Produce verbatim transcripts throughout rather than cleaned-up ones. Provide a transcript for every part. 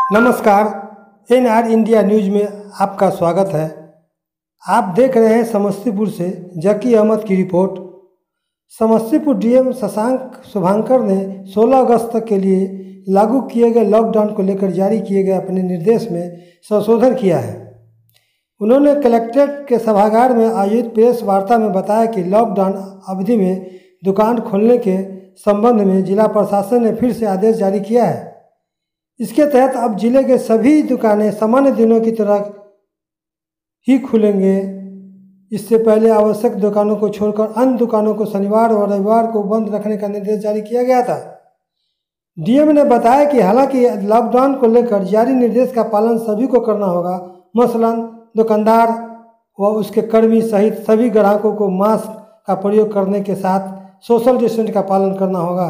नमस्कार, N R India news में आपका स्वागत है। आप देख रहे हैं समस्तीपुर से जकी अहमद की रिपोर्ट। समस्तीपुर डीएम शशांक शुभांकर ने सोलह अगस्त तक के लिए लागू किए गए लॉकडाउन को लेकर जारी किए गए अपने निर्देश में संशोधन किया है। उन्होंने कलेक्ट्रेट के सभागार में आयोजित प्रेस वार्ता में बताया कि लॉकडाउन अवधि में दुकान खोलने के संबंध में जिला प्रशासन ने फिर से आदेश जारी किया है। इसके तहत अब जिले के सभी दुकानें सामान्य दिनों की तरह ही खुलेंगे। इससे पहले आवश्यक दुकानों को छोड़कर अन्य दुकानों को शनिवार और रविवार को बंद रखने का निर्देश जारी किया गया था। डीएम ने बताया कि हालांकि लॉकडाउन को लेकर जारी निर्देश का पालन सभी को करना होगा, मसलन दुकानदार व उसके कर्मी सहित सभी ग्राहकों को मास्क का प्रयोग करने के साथ सोशल डिस्टेंस का पालन करना होगा।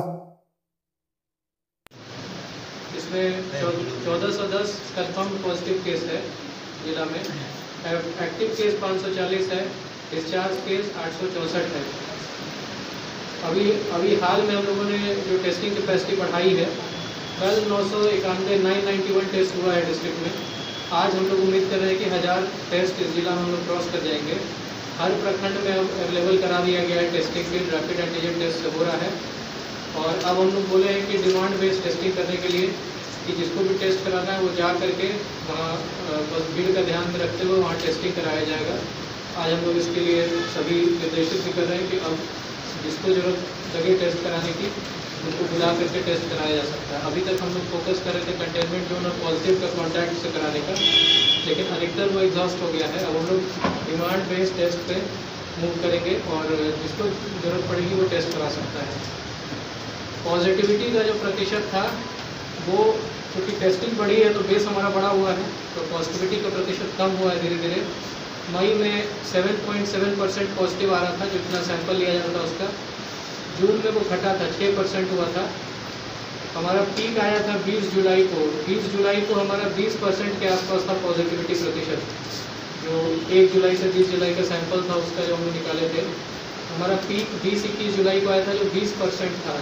चौदह सौ दस कंफर्म पॉजिटिव केस है जिला में, एक्टिव केस पाँच सौ चालीस है, डिस्चार्ज केस आठ सौ चौंसठ है। अभी अभी हाल में हम लोगों ने जो टेस्टिंग कैपेसिटी बढ़ाई है, कल नौ सौ इक्यानवे नाइन नाइन्टी वन टेस्ट हुआ है डिस्ट्रिक्ट में। आज हम लोग उम्मीद कर रहे हैं कि हज़ार टेस्ट इस जिला में हम लोग क्रॉस कर जाएंगे। हर प्रखंड में अब अवेलेबल करा दिया गया है testing kit, rapid antigen test हो रहा है। और अब हम लोग बोले हैं कि डिमांड बेस्ड टेस्टिंग करने के लिए कि जिसको भी टेस्ट कराना है वो जा करके वहाँ बस भीड़ का ध्यान में रखते हुए वहाँ टेस्टिंग कराया जाएगा। आज हम लोग इसके लिए सभी निर्देशित भी कर रहे हैं कि अब जिसको जरूरत लगे टेस्ट कराने की उनको बुला करके टेस्ट कराया जा सकता है। अभी तक हम लोग फोकस कर रहे थे कंटेनमेंट जोन और पॉजिटिव का कॉन्टैक्ट से कराने का, लेकिन अधिकतर वो एग्जॉस्ट हो गया है। अब हम लोग डिमांड बेस्ड टेस्ट पे मूव करेंगे और जिसको ज़रूरत पड़ेगी वो टेस्ट करा सकता है। पॉजिटिविटी का जो प्रतिशत था वो क्योंकि टेस्टिंग बढ़ी है तो बेस हमारा बढ़ा हुआ है, तो पॉजिटिविटी का प्रतिशत कम हुआ है धीरे धीरे। मई में सात पॉइंट सात परसेंट पॉजिटिव आ रहा था जितना सैंपल लिया जाता था उसका। जून में वो घटा था, छः परसेंट हुआ था। हमारा पीक आया था बीस जुलाई को। बीस जुलाई को हमारा बीस परसेंट के आसपास था पॉजिटिविटी प्रतिशत। जो एक जुलाई से बीस जुलाई का सैंपल था उसका जो हम निकाले थे, हमारा पीक बीस इक्कीस जुलाई को आया था जो बीस परसेंट था।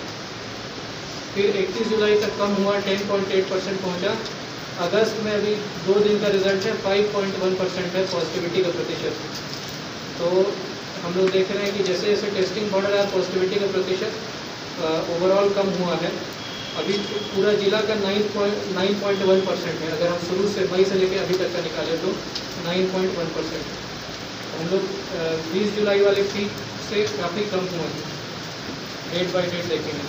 फिर इकतीस जुलाई तक कम हुआ, दस पॉइंट आठ परसेंट पहुँचा। अगस्त में अभी दो दिन का रिजल्ट है, पाँच पॉइंट एक परसेंट है पॉजिटिविटी का प्रतिशत। तो हम लोग देख रहे हैं कि जैसे जैसे टेस्टिंग बढ़ रहा है पॉजिटिविटी का प्रतिशत ओवरऑल कम हुआ है। अभी पूरा जिला का nine point nine point one percent है। अगर हम शुरू से मई से लेकर अभी तक का निकालें तो नाइन पॉइंट वन परसेंट हम लोग बीस जुलाई वाले पीक से काफ़ी कम हुए हैं। डेट बाई डेट देखेंगे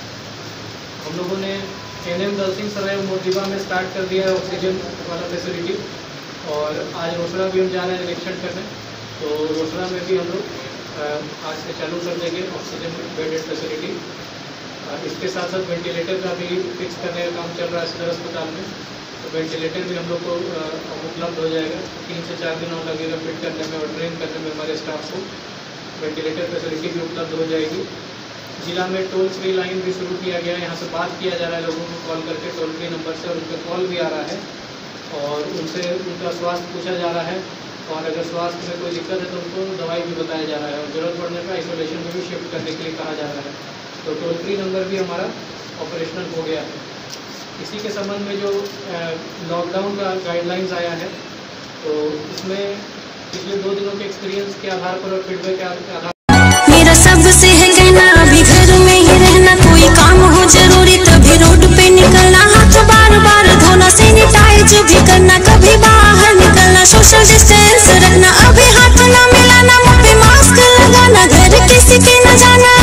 हम लोगों ने एन एम दल सिंह सराय मोरजीबा में स्टार्ट कर दिया है ऑक्सीजन वाला फैसिलिटी, और आज रोसड़ा भी हम जा रहे हैं निरीक्षण करने, तो रोसड़ा में भी हम लोग आज से चालू कर देंगे ऑक्सीजन बेडेड फैसिलिटी। इसके साथ साथ वेंटिलेटर का भी फिक्स करने का काम चल रहा है सदर अस्पताल में, तो वेंटिलेटर भी हम लोग को उपलब्ध हो जाएगा। तीन से चार दिन और लगेगा फिट करने में और ट्रेन करने में हमारे स्टाफ को। वेंटिलेटर फैसिलिटी भी उपलब्ध हो जाएगी। जिला में टोल फ्री लाइन भी शुरू किया गया है, यहाँ से बात किया जा रहा है लोगों को कॉल करके टोल फ्री नंबर से, और उनका कॉल भी आ रहा है और उनसे उनका स्वास्थ्य पूछा जा रहा है, और अगर स्वास्थ्य में कोई दिक्कत है तो उनको दवाई भी बताया जा रहा है, और ज़रूरत पड़ने पर आइसोलेशन में भी शिफ्ट करने के लिए कहा जा रहा है। तो टोल फ्री नंबर भी हमारा ऑपरेशनल हो गया है। इसी के संबंध में जो लॉकडाउन का गाइडलाइंस आया है, तो इसमें पिछले दो दिनों के एक्सपीरियंस के आधार पर और फीडबैक के आधार मेरा सबसे है कहना अभी घर में ही रहना, कोई काम हो जरूरी तभी रोड पे निकलना, हाथ बार बार धोना, सैनिटाइज भी करना, कभी बाहर निकलना, सोशल डिस्टेंस रखना, अभी हाथ ना मिलाना, मुंह पे मास्क लगाना, घर किसी के न जाना।